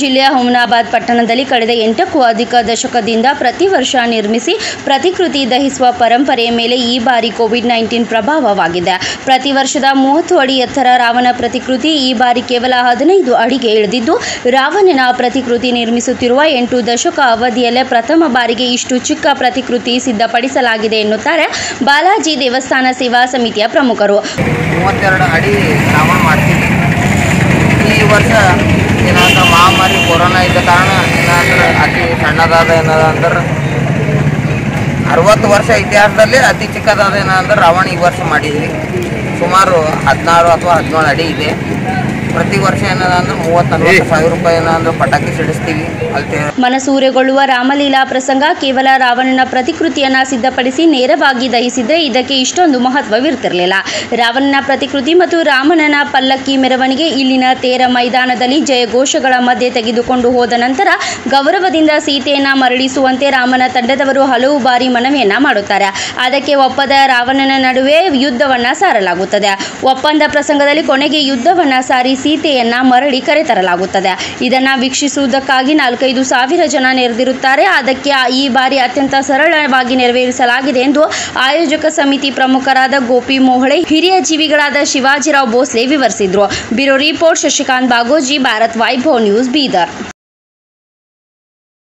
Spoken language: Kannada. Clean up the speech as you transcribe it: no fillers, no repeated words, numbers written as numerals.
ಜಿಲ್ಲೆಯ ಹುಮನಾಬಾದ್ ಪಟ್ಟಣದಲ್ಲಿ ಕಳೆದ 8ಕ್ಕೂ ಅಧಿಕ ದಶಕದಿಂದ ಪ್ರತಿ ವರ್ಷ ನಿರ್ಮಿಸಿ ಪ್ರತಿಕೃತಿ ದಹಿಸುವ ಪರಂಪರೆಯ ಮೇಲೆ ಈ ಬಾರಿ ಕೋವಿಡ್-19 ಪ್ರಭಾವವಾಗಿದೆ. ಪ್ರತಿ ವರ್ಷದ 30 ಅಡಿ ಎತ್ತರ ರಾವಣ ಪ್ರತಿಕೃತಿ ಈ ಬಾರಿ ಕೇವಲ 15 ಅಡಿಗೆ ಇಳಿದಿದ್ದು, ರಾವಣನ ಪ್ರತಿಕೃತಿ ನಿರ್ಮಿಸುತ್ತಿರುವ 8 ದಶಕ ಅವಧಿಯಲ್ಲೇ ಪ್ರಥಮ ಬಾರಿಗೆ ಇಷ್ಟು ಚಿಕ್ಕ ಪ್ರತಿಕೃತಿ ಸಿದ್ಧಪಡಿಸಲಾಗಿದೆ ಎನ್ನುತ್ತಾರೆ ಬಾಲಾಜಿ ದೇವಸ್ಥಾನ ಸೇವಾ ಸಮಿತಿಯ ಪ್ರಮುಖರು. 32 ಅಡಿ ರಾವಣ ಮಾಡ್ತೀವಿ. ಈ ವರ್ಷ ಏನಾದ್ರೆ ಮಹಾಮಾರಿ ಕೊರೋನಾ ಇದ್ದ ಕಾರಣ ಏನಾದ್ರೆ ಅತಿ ಸಣ್ಣದಾದ ಏನಂದ್ರೆ 60 ವರ್ಷ ಇತಿಹಾಸದಲ್ಲಿ ಅತಿ ಚಿಕ್ಕದಾದ ಏನಂದ್ರೆ ರಾವಣ ಈ ವರ್ಷ ಮಾಡಿದ್ವಿ. ಸುಮಾರು 16 ಅಥವಾ 17 ಅಡಿ ಇದೆ. ಪ್ರತಿ ವರ್ಷ ಏನಂದ್ರೆ 30-40 ಸಾವಿರ ರೂಪಾಯಿ ಏನಂದ್ರೆ ಪಟಾಕಿ ಸಿಡಿಸ್ತೀವಿ. ಮನಸೂರೆಗೊಳ್ಳುವ ರಾಮಲೀಲಾ ಪ್ರಸಂಗ ಕೇವಲ ರಾವಣನ ಪ್ರತಿಕೃತಿಯನ್ನ ಸಿದ್ಧಪಡಿಸಿ ನೇರವಾಗಿ ದಹಿಸಿದ್ರೆ ಇದಕ್ಕೆ ಇಷ್ಟೊಂದು ಮಹತ್ವವಿರ್ತಿರಲಿಲ್ಲ. ರಾವಣನ ಪ್ರತಿಕೃತಿ ಮತ್ತು ರಾಮನನ ಪಲ್ಲಕ್ಕಿ ಮೆರವಣಿಗೆ ಇಲ್ಲಿನ ತೇರ ಮೈದಾನದಲ್ಲಿ ಜಯಘೋಷಗಳ ಮಧ್ಯೆ ತೆಗೆದುಕೊಂಡು ಹೋದ ನಂತರ ಗೌರವದಿಂದ ಸೀತೆಯನ್ನ ಮರಳಿಸುವಂತೆ ರಾಮನ ತಂಡದವರು ಹಲವು ಬಾರಿ ಮನವಿಯನ್ನ ಮಾಡುತ್ತಾರೆ. ಅದಕ್ಕೆ ಒಪ್ಪದ ರಾವಣನ ನಡುವೆ ಯುದ್ಧವನ್ನ ಸಾರಲಾಗುತ್ತದೆ. ಒಪ್ಪಂದ ಪ್ರಸಂಗದಲ್ಲಿ ಕೊನೆಗೆ ಯುದ್ಧವನ್ನ ಸಾರಿ ಸೀತೆಯನ್ನ ಮರಳಿ ಕರೆತರಲಾಗುತ್ತದೆ. ಇದನ್ನ ವೀಕ್ಷಿಸುವುದಕ್ಕಾಗಿ 4-5 ಸಾವಿರ ಜನ ನೆರೆದಿರುತ್ತಾರೆ. ಅದಕ್ಕೆ ಈ ಬಾರಿ ಅತ್ಯಂತ ಸರಳವಾಗಿ ನೆರವೇರಿಸಲಾಗಿದೆ ಎಂದು ಆಯೋಜಕ ಸಮಿತಿ ಪ್ರಮುಖರಾದ ಗೋಪಿ ಮೋಹಳೆ, ಹಿರಿಯ ಜೀವಿಗಳಾದ ಶಿವಾಜಿರಾವ್ ಭೋಸ್ಲೆ ವಿವರಿಸಿದರು. Bureau report Shashikant Bagoji, Bharat Vaibhav news, Bidar.